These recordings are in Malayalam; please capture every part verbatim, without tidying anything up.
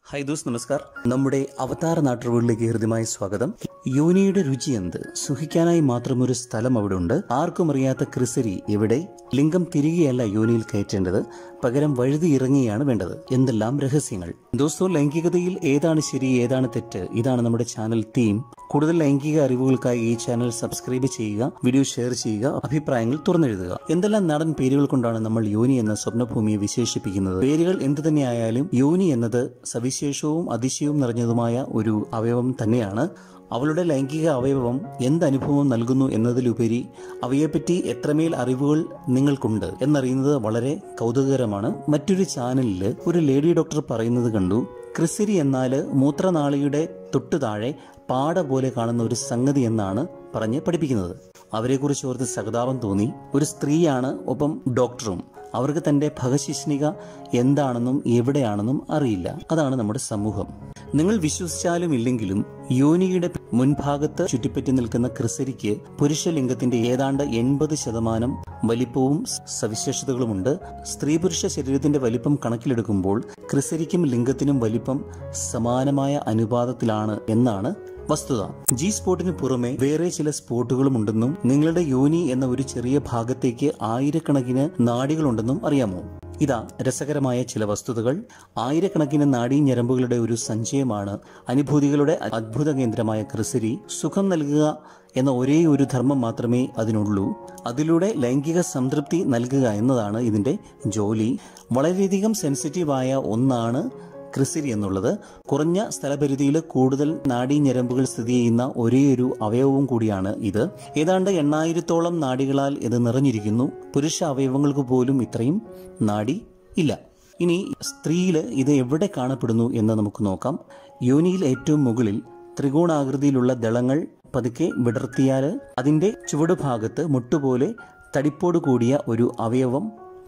ഹായ് ദോസ് നമസ്കാർ. നമ്മുടെ അവതാര നാട്ടുകളിലേക്ക് ഹൃദ്യമായ സ്വാഗതം. യോനിയുടെ രുചി എന്ത്? സുഖിക്കാനായി മാത്രം ഒരു സ്ഥലം അവിടെ ഉണ്ട്. ആർക്കും അറിയാത്ത ക്രിസരി എവിടെ? ലിംഗം തിരികെയല്ല യോനിയിൽ കയറ്റേണ്ടത്, പകരം വഴുതി ഇറങ്ങിയാണ് വേണ്ടത്. എന്തെല്ലാം രഹസ്യങ്ങൾ! ദോസ്തോ, ലൈംഗികതയിൽ ഏതാണ് ശരി, ഏതാണ് തെറ്റ്? ഇതാണ് നമ്മുടെ ചാനൽ തീം. കൂടുതൽ ലൈംഗിക അറിവുകൾക്കായി ഈ ചാനൽ സബ്സ്ക്രൈബ് ചെയ്യുക, വീഡിയോ ഷെയർ ചെയ്യുക, അഭിപ്രായങ്ങൾ തുറന്നെഴുതുക. എന്തെല്ലാം നാടൻ പേരുകൾ കൊണ്ടാണ് നമ്മൾ യോനി എന്ന സ്വപ്നഭൂമിയെ വിശേഷിപ്പിക്കുന്നത്. പേരുകൾ എന്തു തന്നെയായാലും യോനി എന്നത് സവിശേഷവും അതിശയവും നിറഞ്ഞതുമായ ഒരു അവയവം തന്നെയാണ്. അവളുടെ ലൈംഗിക അവയവം എന്തനുഭവം നൽകുന്നു എന്നതിലുപരി അവയെപ്പറ്റി എത്രമേൽ അറിവുകൾ നിങ്ങൾക്കുണ്ട് എന്നറിയുന്നത് വളരെ കൗതുകകരമാണ്. മറ്റൊരു ചാനലിൽ ഒരു ലേഡി ഡോക്ടർ പറയുന്നത് കണ്ടു, ക്രിസരി എന്നാല് മൂത്രനാളിയുടെ തൊട്ടു താഴെ പാട പോലെ കാണുന്ന ഒരു സംഗതി എന്നാണ് പറഞ്ഞ് പഠിപ്പിക്കുന്നത്. അവരെക്കുറിച്ച് ഓർത്ത് സഹതാപം തോന്നി. ഒരു സ്ത്രീയാണ്, ഒപ്പം ഡോക്ടറും. അവർക്ക് തന്റെ ഭഗശിഷ്ണിക എന്താണെന്നും എവിടെയാണെന്നും അറിയില്ല. അതാണ് നമ്മുടെ സമൂഹം. നിങ്ങൾ വിശ്വസിച്ചാലും ഇല്ലെങ്കിലും യോനിയുടെ മുൻഭാഗത്ത് ചുറ്റിപ്പറ്റി നിൽക്കുന്ന ക്രിസരിക്ക് പുരുഷലിംഗത്തിന്റെ ഏതാണ്ട് എൺപത് ശതമാനം വലിപ്പവും സവിശേഷതകളുമുണ്ട്. സ്ത്രീ പുരുഷ ശരീരത്തിന്റെ വലിപ്പം കണക്കിലെടുക്കുമ്പോൾ ക്രിസരിക്കും ലിംഗത്തിനും വലിപ്പം സമാനമായ അനുപാതത്തിലാണ് എന്നാണ് വസ്തുത. ജി സ്പോട്ടിന് പുറമെ വേറെ ചില സ്പോട്ടുകളും ഉണ്ടെന്നും നിങ്ങളുടെ യോനി എന്ന ഒരു ചെറിയ ഭാഗത്തേക്ക് ആയിരക്കണക്കിന് നാഡികളുണ്ടെന്നും അറിയാമോ? ഇതാ രസകരമായ ചില വസ്തുതകൾ. ആയിരക്കണക്കിന് നാഡീഞരമ്പുകളുടെ ഒരു സഞ്ചയമാണ് അനുഭൂതികളുടെ അത്ഭുത കേന്ദ്രമായ ക്രിസരി. സുഖം നൽകുക എന്ന ഒരേ ഒരു ധർമ്മം മാത്രമേ അതിനുള്ളൂ. അതിലൂടെ ലൈംഗിക സംതൃപ്തി നൽകുക എന്നതാണ് ഇതിന്റെ ജോലി. വളരെയധികം സെൻസിറ്റീവായ ഒന്നാണ് ക്രിസരി എന്നുള്ളത്. കുറഞ്ഞ സ്ഥലപരിധിയിൽ കൂടുതൽ നാഡീഞരമ്പുകൾ സ്ഥിതി ചെയ്യുന്ന ഒരേയൊരു അവയവവും കൂടിയാണ് ഇത്. ഏതാണ്ട് എണ്ണായിരത്തോളം നാഡികളാൽ ഇത് നിറഞ്ഞിരിക്കുന്നു. പുരുഷ അവയവങ്ങൾക്ക് പോലും ഇത്രയും നാഡി ഇല്ല. ഇനി സ്ത്രീയിൽ ഇത് എവിടെ കാണപ്പെടുന്നു എന്ന് നമുക്ക് നോക്കാം. യോനിയിൽ ഏറ്റവും മുകളിൽ ത്രികോണാകൃതിയിലുള്ള ദളങ്ങൾ പതുക്കെ വിടർത്തിയാൽ അതിന്റെ ചുവടുഭാഗത്ത് മുട്ടുപോലെ തടിപ്പോട് കൂടിയ ഒരു അവയവം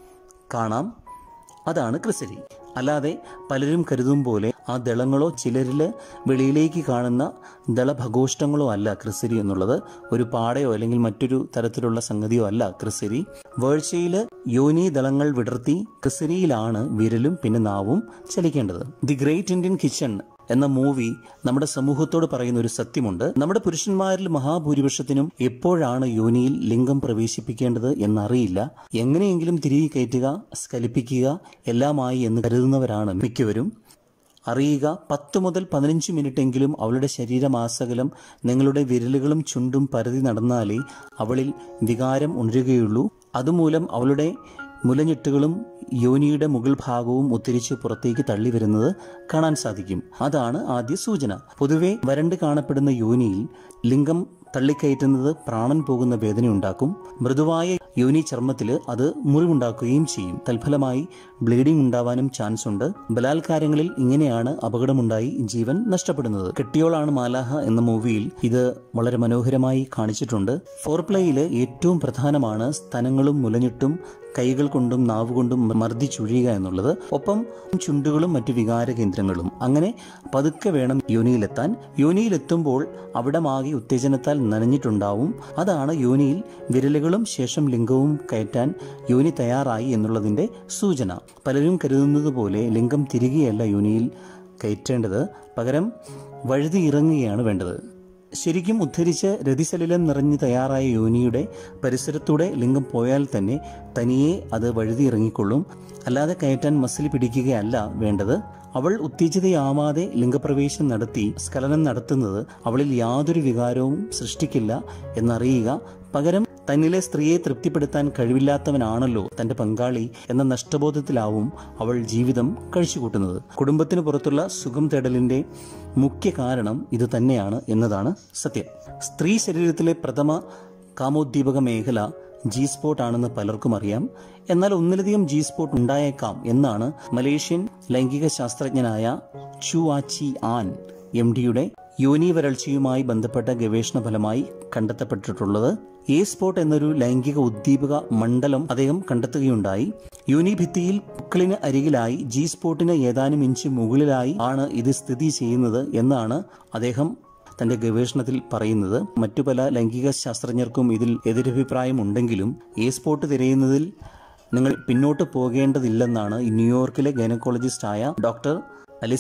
കാണാം. അതാണ് ക്രിസരി. അല്ലാതെ പലരും കരുതും പോലെ ആ ദളങ്ങളോ ചിലരിൽ വെളിയിലേക്ക് കാണുന്ന ദളഭഗോഷ്ടങ്ങളോ അല്ല ക്രിസരി എന്നുള്ളത്. ഒരു പാടയോ അല്ലെങ്കിൽ മറ്റൊരു തരത്തിലുള്ള സംഗതിയോ അല്ല ക്രിസരി. വേഴ്ചയില് യോനി ദളങ്ങൾ വിടർത്തി ക്രിസരിയിലാണ് വിരലും പിന്നെ നാവും ചലിക്കേണ്ടത്. ദി ഗ്രേറ്റ് ഇന്ത്യൻ കിച്ചൺ എന്ന മൂവി നമ്മുടെ സമൂഹത്തോട് പറയുന്ന ഒരു സത്യമുണ്ട്. നമ്മുടെ പുരുഷന്മാരിൽ മഹാഭൂരിപക്ഷത്തിനും എപ്പോഴാണ് യോനിയിൽ ലിംഗം പ്രവേശിപ്പിക്കേണ്ടത് എന്നറിയില്ല. എങ്ങനെയെങ്കിലും തിരികെ കയറ്റുക, സ്കലിപ്പിക്കുക എല്ലാമായി എന്ന് കരുതുന്നവരാണ് മിക്കവരും. അറിയുക, പത്ത് മുതൽ പതിനഞ്ച് മിനിറ്റെങ്കിലും അവളുടെ ശരീരമാസകലം നിങ്ങളുടെ വിരലുകളും ചുണ്ടും പരതി നടന്നാലേ അവളിൽ വികാരം ഉണരുകയുള്ളൂ. അതുമൂലം അവളുടെ മുലഞ്ഞിട്ടുകളും യോനിയുടെ മുകൾ ഭാഗവും ഉത്തരിച്ച് പുറത്തേക്ക് തള്ളി വരുന്നത് കാണാൻ സാധിക്കും. അതാണ് ആദ്യ സൂചന. പൊതുവെ വരണ്ട് കാണപ്പെടുന്ന യോനിയിൽ ലിംഗം തള്ളിക്കയറ്റുന്നത് പ്രാണൻ പോകുന്ന വേദനയുണ്ടാക്കും. മൃദുവായ യോനി ചർമ്മത്തിൽ അത് മുറിവുണ്ടാക്കുകയും ചെയ്യും. തൽഫലമായി ബ്ലീഡിംഗ് ഉണ്ടാവാനും ചാൻസ് ഉണ്ട്. ബലാത്കാരങ്ങളിൽ ഇങ്ങനെയാണ് അപകടമുണ്ടായി ജീവൻ നഷ്ടപ്പെടുന്നത്. കെട്ടിയോളാണ് മാലാഹ എന്ന മൂവിയിൽ ഇത് വളരെ മനോഹരമായി കാണിച്ചിട്ടുണ്ട്. ഫോർപ്ലേയിൽ ഏറ്റവും പ്രധാനമാണ് സ്തനങ്ങളും മുലഞ്ഞിട്ടും കൈകൾ കൊണ്ടും നാവുകൊണ്ടും മർദ്ദിച്ചൊഴിയുക എന്നുള്ളത്. ഒപ്പം ചുണ്ടുകളും മറ്റു വികാര കേന്ദ്രങ്ങളും. അങ്ങനെ പതുക്കെ വേണം യോനിയിലെത്താൻ. യോനിയിലെത്തുമ്പോൾ അവിടമാകെ ഉത്തേജനത്താൽ നനഞ്ഞിട്ടുണ്ടാവും. അതാണ് യോനിയിൽ വിരലുകളും ശേഷം ലിംഗവും കയറ്റാൻ യോനി തയ്യാറായി എന്നുള്ളതിന്റെ സൂചന. പലരും കരുതുന്നത് പോലെ ലിംഗം തിരികെയല്ല യോനിയിൽ കയറ്റേണ്ടത്, പകരം വഴുതി ഇറങ്ങുകയാണ് വേണ്ടത്. ശരിക്കും ഉദ്ധരിച്ച് രതിസലിലം നിറഞ്ഞ് തയ്യാറായ യോനിയുടെ പരിസരത്തൂടെ ലിംഗം പോയാൽ തന്നെ തനിയെ അത് വഴുതി ഇറങ്ങിക്കൊള്ളും. അല്ലാതെ കയറ്റാൻ മസിൽ പിടിക്കുകയല്ല വേണ്ടത്. അവൾ ഉത്തേജിതയാവാതെ ലിംഗപ്രവേശം നടത്തി സ്ഖലനം നടത്തുന്നത് അവളിൽ യാതൊരു വികാരവും സൃഷ്ടിക്കില്ല എന്നറിയുക. പകരം തന്നിലെ സ്ത്രീയെ തൃപ്തിപ്പെടുത്താൻ കഴിവില്ലാത്തവനാണല്ലോ തന്റെ പങ്കാളി എന്ന നഷ്ടബോധത്തിലാവും അവൾ ജീവിതം കഴിച്ചുകൂട്ടുന്നത്. കുടുംബത്തിന് പുറത്തുള്ള സുഖം തേടലിന്റെ മുഖ്യ കാരണം ഇത് തന്നെയാണ് എന്നതാണ് സത്യം. സ്ത്രീ ശരീരത്തിലെ പ്രഥമ കാമോദ്ദീപക മേഖല ജി സ്പോട്ട് ആണെന്ന് പലർക്കും അറിയാം. എന്നാൽ ഒന്നിലധികം ജി സ്പോട്ട് ഉണ്ടായേക്കാം എന്നാണ് മലേഷ്യൻ ലൈംഗിക ശാസ്ത്രജ്ഞനായ ചുവാച്ചി ആൻ എം ഡിയുടെ യോനി വരൾച്ചയുമായി ബന്ധപ്പെട്ട ഗവേഷണ ഫലമായി കണ്ടെത്തപ്പെട്ടിട്ടുള്ളത്. എ സ്പോട്ട് എന്നൊരു ലൈംഗിക ഉദ്ദീപക മണ്ഡലം അദ്ദേഹം കണ്ടെത്തുകയുണ്ടായി. യോനി ഭിത്തിയിൽ പുക്കിളിന് അരികിലായി ജി സ്പോട്ടിന് ഏതാനും ഇഞ്ച് മുകളിലായി ആണ് ഇത് സ്ഥിതി ചെയ്യുന്നത് എന്നാണ് അദ്ദേഹം തന്റെ ഗവേഷണത്തിൽ പറയുന്നത്. മറ്റു പല ലൈംഗിക ശാസ്ത്രജ്ഞർക്കും ഇതിൽ എതിരഭിപ്രായം ഉണ്ടെങ്കിലും എ സ്പോട്ട് തിരയുന്നതിൽ നിങ്ങൾ പിന്നോട്ട് പോകേണ്ടതില്ലെന്നാണ് ന്യൂയോർക്കിലെ ഗൈനക്കോളജിസ്റ്റായ ഡോക്ടർ അലിസ്ക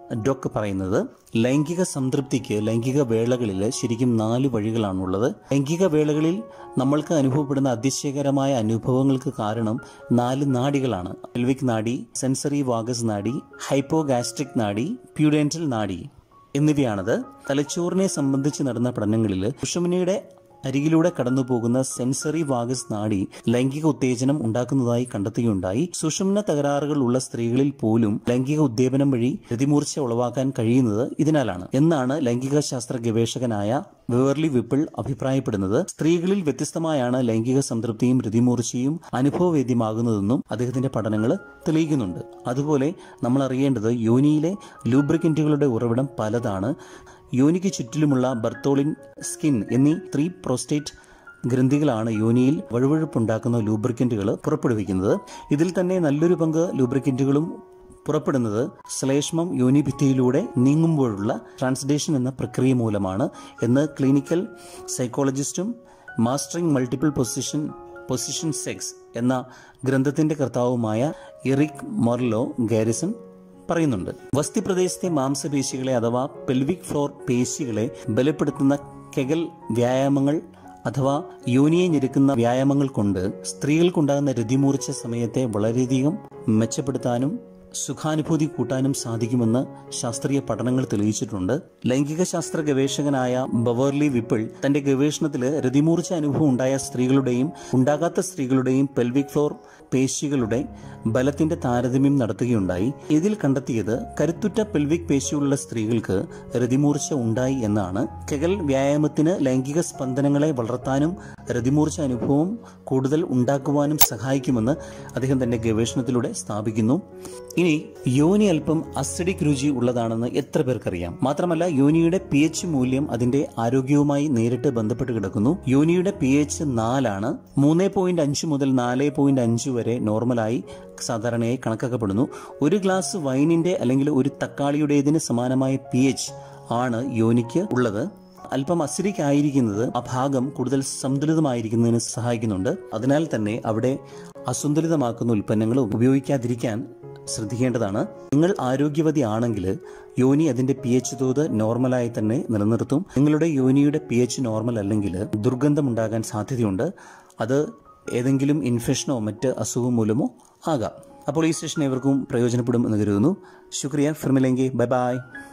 ഡോക് പറയുന്നത് ലൈംഗിക സംതൃപ്തിക്ക് ലൈംഗിക വേളകളിൽ ശരിക്കും നാല് വഴികളാണുള്ളത്. ലൈംഗിക വേളകളിൽ നമ്മൾക്ക് അനുഭവപ്പെടുന്ന അതിശയകരമായ അനുഭവങ്ങൾക്ക് കാരണം നാല് നാഡികളാണ്. പെൽവിക് നാഡി, സെൻസറി വാഗസ് നാഡി, ഹൈപ്പോഗാസ്ട്രിക് നാഡി, പ്യൂഡെന്റൽ നാഡി എന്നിവയാണത്. തലച്ചോറിനെ സംബന്ധിച്ച് നടന്ന പഠനങ്ങളിൽ സുഷുമ്നയുടെ അരികിലൂടെ കടന്നുപോകുന്ന സെൻസറി വാഗസ് നാഡി ലൈംഗിക ഉത്തേജനം ഉണ്ടാക്കുന്നതായി കണ്ടെത്തുകയുണ്ടായി. സുഷുമ്ന തകരാറുകൾ ഉള്ള സ്ത്രീകളിൽ പോലും ലൈംഗിക ഉദ്ദീപനം വഴി രതിമൂർച്ച ഉളവാക്കാൻ കഴിയുന്നത് ഇതിനാലാണ് എന്നാണ് ലൈംഗിക ശാസ്ത്ര ഗവേഷകനായ ബെവർലി വിപ്പിൾ അഭിപ്രായപ്പെടുന്നത്. സ്ത്രീകളിൽ വ്യത്യസ്തമായാണ് ലൈംഗിക സംതൃപ്തിയും രതിമൂർച്ചയും അനുഭവവേദ്യമാകുന്നതെന്നും അദ്ദേഹത്തിന്റെ പഠനങ്ങൾ തെളിയിക്കുന്നുണ്ട്. അതുപോലെ നമ്മൾ അറിയേണ്ടത് യോനിയിലെ ലൂബ്രിക്കന്റുകളുടെ ഉറവിടം പലതാണ്. യോനിക്ക് ചുറ്റിലുമുള്ള ബർത്തോളിൻ, സ്കിൻ എന്നീ ത്രീ പ്രോസ്റ്റേറ്റ് ഗ്രന്ഥികളാണ് യോനിയിൽ വഴുവഴുപ്പുണ്ടാക്കുന്ന ലൂബ്രിക്കന്റുകൾ പുറപ്പെടുവിക്കുന്നത്. ഇതിൽ തന്നെ നല്ലൊരു പങ്ക് ലൂബ്രിക്കന്റുകളും പുറപ്പെടുന്നത് ശ്ലേഷ്മം യോനിഭിത്തിയിലൂടെ നീങ്ങുമ്പോഴുള്ള ട്രാൻസ്ഡേഷൻ എന്ന പ്രക്രിയ മൂലമാണ് എന്ന് ക്ലിനിക്കൽ സൈക്കോളജിസ്റ്റും mastering multiple position position sex എന്ന ഗ്രന്ഥത്തിന്റെ കർത്താവുമായ എറിക് മൊർലോ ഗാരിസൺ പറയുന്നുണ്ട്. വസ്തി പ്രദേശത്തെ മാംസപേശികളെ അഥവാ പെൽവിക് ഫ്ലോർ പേശികളെ ബലപ്പെടുത്തുന്ന കെഗൽ വ്യായാമങ്ങൾ അഥവാ യോനിയെ ഞെരുക്കുന്ന വ്യായാമങ്ങൾ കൊണ്ട് സ്ത്രീകൾക്കുണ്ടാകുന്ന രതിമൂർച്ച സമയത്തെ വളരെയധികം മെച്ചപ്പെടുത്താനും സുഖാനുഭൂതി കൂട്ടാനും സാധിക്കുമെന്ന് ശാസ്ത്രീയ പഠനങ്ങൾ തെളിയിച്ചിട്ടുണ്ട്. ലൈംഗിക ശാസ്ത്ര ഗവേഷകനായ ബെവർലി വിപ്പിൾ തന്റെ ഗവേഷണത്തിൽ രതിമൂർച്ച അനുഭവം ഉണ്ടായ സ്ത്രീകളുടെയും ഉണ്ടാകാത്ത സ്ത്രീകളുടെയും പെൽവിക് ഫ്ലോർ പേശികളുടെ ബലത്തിന്റെ താരതമ്യം നടത്തുകയുണ്ടായി. ഇതിൽ കണ്ടെത്തിയത് കരുത്തുറ്റ പെൽവിക് പേശികളുള്ള സ്ത്രീകൾക്ക് രതിമൂർച്ച ഉണ്ടായി എന്നാണ്. കെഗൽ വ്യായാമത്തിന് ലൈംഗിക സ്പന്ദനങ്ങളെ വളർത്താനും രതിമൂർച്ച അനുഭവം കൂടുതൽ ഉണ്ടാക്കുവാനും സഹായിക്കുമെന്ന് അദ്ദേഹം തന്റെ ഗവേഷണത്തിലൂടെ സ്ഥാപിക്കുന്നു. ഇനി യോനി അല്പം അസിഡിക് രുചി ഉള്ളതാണെന്ന് എത്ര പേർക്കറിയാം? മാത്രമല്ല യോനിയുടെ പി എച്ച് മൂല്യം അതിന്റെ ആരോഗ്യവുമായി നേരിട്ട് ബന്ധപ്പെട്ട് കിടക്കുന്നു. യോനിയുടെ പി എച്ച് നാലാണ്. മൂന്ന് പോയിന്റ് അഞ്ച് മുതൽ നാല് പോയിന്റ് അഞ്ച് വരെ നോർമലായി സാധാരണയായി കണക്കാക്കപ്പെടുന്നു. ഒരു ഗ്ലാസ് വൈനിന്റെ അല്ലെങ്കിൽ ഒരു തക്കാളിയുടേതിന് സമാനമായ പി എച്ച് ആണ് യോനിക്ക് ഉള്ളത്. അല്പം അസിഡിക് ആയിരിക്കുന്നത് ആ ഭാഗം കൂടുതൽ സന്തുലിതമായിരിക്കുന്നതിന് സഹായിക്കുന്നുണ്ട്. അതിനാൽ തന്നെ അവിടെ അസന്തുലിതമാക്കുന്ന ഉൽപ്പന്നങ്ങൾ ഉപയോഗിക്കാതിരിക്കാൻ ശ്രദ്ധിക്കേണ്ടതാണ്. നിങ്ങൾ ആരോഗ്യവതി ആണെങ്കിൽ യോനി അതിന്റെ പി എച്ച് തോത് നോർമലായി തന്നെ നിലനിർത്തും. നിങ്ങളുടെ യോനിയുടെ പി എച്ച് നോർമൽ അല്ലെങ്കിൽ ദുർഗന്ധമുണ്ടാകാൻ സാധ്യതയുണ്ട്. അത് ഏതെങ്കിലും ഇൻഫെക്ഷനോ മറ്റ് അസുഖം മൂലമോ ആകാം. അപ്പോൾ ഈ സെഷൻ ഏവർക്കും പ്രയോജനപ്പെടും എന്ന് കരുതുന്നു. ശുക്രിയ. ഫിർ മിലേംഗെ. Bye by.